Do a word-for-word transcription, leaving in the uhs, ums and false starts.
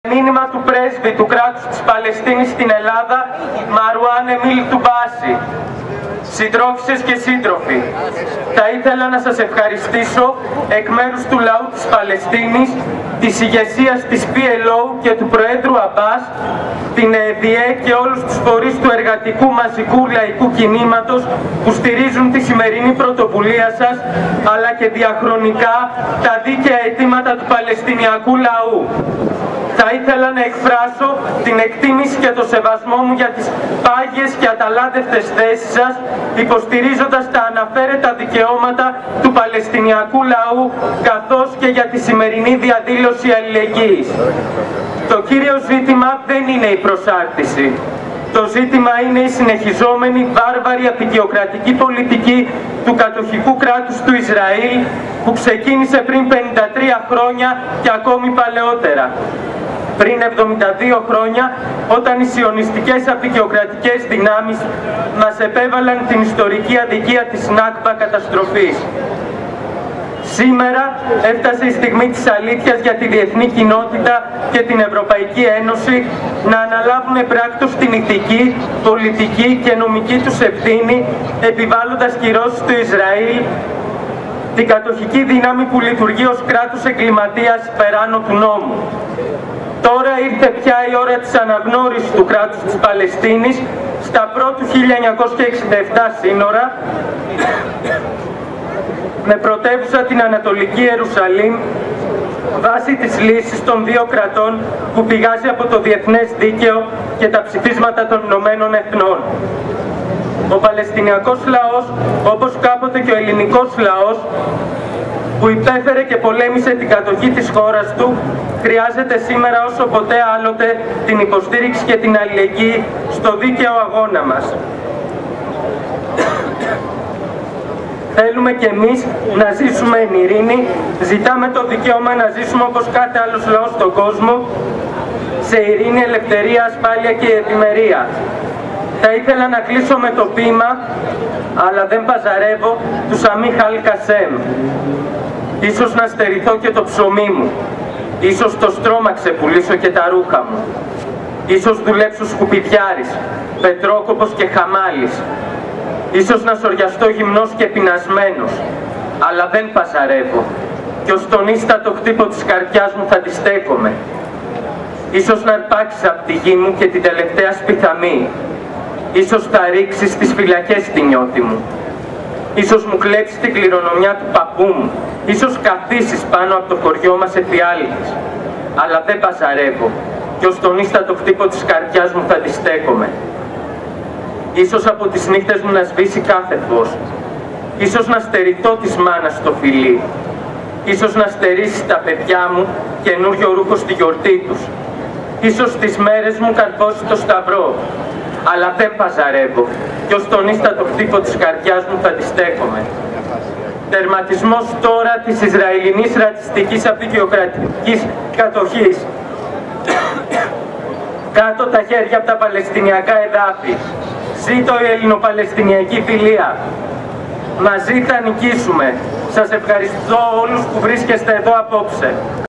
Μήνυμα του πρέσβη του κράτους της Παλαιστίνης στην Ελλάδα, Μαρουάν Εμίλ Τουμπάση. Συντρόφισσες και σύντροφοι, θα ήθελα να σας ευχαριστήσω εκ μέρους του λαού της Παλαιστίνης, της ηγεσίας της πι ελ ο και του Προέδρου Αμπάς, την ΕΔΙΕ και όλους τους φορείς του εργατικού μαζικού λαϊκού κινήματος που στηρίζουν τη σημερινή πρωτοβουλία σας, αλλά και διαχρονικά τα δίκαια αιτήματα του Παλαιστινιακού λαού. Θα ήθελα να εκφράσω την εκτίμηση και το σεβασμό μου για τις πάγιες και αταλάντευτες θέσεις σας, υποστηρίζοντας τα αναφέρετα δικαιώματα του Παλαιστινιακού λαού, καθώς και για τη σημερινή διαδήλωση αλληλεγγύης. Το κύριο ζήτημα δεν είναι η προσάρτηση. Το ζήτημα είναι η συνεχιζόμενη βάρβαρη απεικιοκρατική πολιτική του κατοχικού κράτους του Ισραήλ, που ξεκίνησε πριν πενήντα τρία χρόνια και ακόμη παλαιότερα. Πριν εβδομήντα δύο χρόνια, όταν οι σιωνιστικές απεικιοκρατικές δυνάμεις μας επέβαλαν την ιστορική αδικία της Νάκμπα καταστροφής. Σήμερα έφτασε η στιγμή της αλήθειας για τη διεθνή κοινότητα και την Ευρωπαϊκή Ένωση να αναλάβουν επράκτως την ηθική, πολιτική και νομική τους ευθύνη, επιβάλλοντας κυρώσεις στο Ισραήλ, την κατοχική δύναμη που λειτουργεί ως κράτος εγκληματίας υπεράνω του νόμου. Τώρα ήρθε πια η ώρα της αναγνώρισης του κράτους της Παλαιστίνης στα πρώτου χίλια εννιακόσια εξήντα επτά σύνορα, με πρωτεύουσα την Ανατολική Ιερουσαλήμ, βάσει της λύσης των δύο κρατών που πηγάζει από το διεθνές δίκαιο και τα ψηφίσματα των Ηνωμένων Εθνών. Ο Παλαιστινιακός λαός, όπως κάποτε και ο ελληνικός λαός, που υπέφερε και πολέμησε την κατοχή της χώρας του, χρειάζεται σήμερα όσο ποτέ άλλοτε την υποστήριξη και την αλληλεγγύη στο δίκαιο αγώνα μας. Θέλουμε κι εμείς να ζήσουμε εν ειρήνη, ζητάμε το δικαίωμα να ζήσουμε όπως κάθε άλλος λαός στον κόσμο, σε ειρήνη, ελευθερία, ασφάλεια και ευημερία. Θα ήθελα να κλείσω με το ποίημα «Αλλά δεν παζαρεύω» του Σαμίχ Αλ Κασέμ. Ίσως να στερηθώ και το ψωμί μου, ίσως το στρώμα ξεπουλήσω και τα ρούχα μου, ίσως δουλέψω σκουπιδιάρης, πετρόκοπος και χαμάλης, ίσως να σοριαστώ γυμνός και πεινασμένος, αλλά δεν παζαρεύω κι ως τον ίστατο χτύπο της καρδιάς μου θα τη στέκομαι. Ίσως να αρπάξεις απ' τη γη μου και την τελευταία σπιθαμή, ίσως θα ρίξεις στις φυλακές τη νιώτη μου, ίσως μου κλέψεις την κληρονομιά του παππού μου, ίσως καθίσεις πάνω από το χωριό μας εφιάλτης, αλλά δεν παζαρεύω κι ως τον ίστατο χτύπο της καρδιάς μου θα τη στέκομαι. Ίσως από τις νύχτες μου να σβήσει κάθε φως, ίσως να στερηθώ της μάνας στο φιλί, ίσως να στερήσεις τα παιδιά μου καινούριο ρούχο στη γιορτή τους, ίσως τις μέρες μου καρφώσει το σταυρό, αλλά δεν παζαρεύω κι ως τον ίστατο χτύπο της καρδιάς μου θα τη στέκομαι. Τερματισμός τώρα της Ισραηλινής ρατσιστικής απεικιοκρατικής κατοχής. Κάτω τα χέρια από τα Παλαιστινιακά εδάφη. Ζήτω η ελληνοπαλαιστινιακή φιλία. Μαζί θα νικήσουμε. Σας ευχαριστώ όλους που βρίσκεστε εδώ απόψε.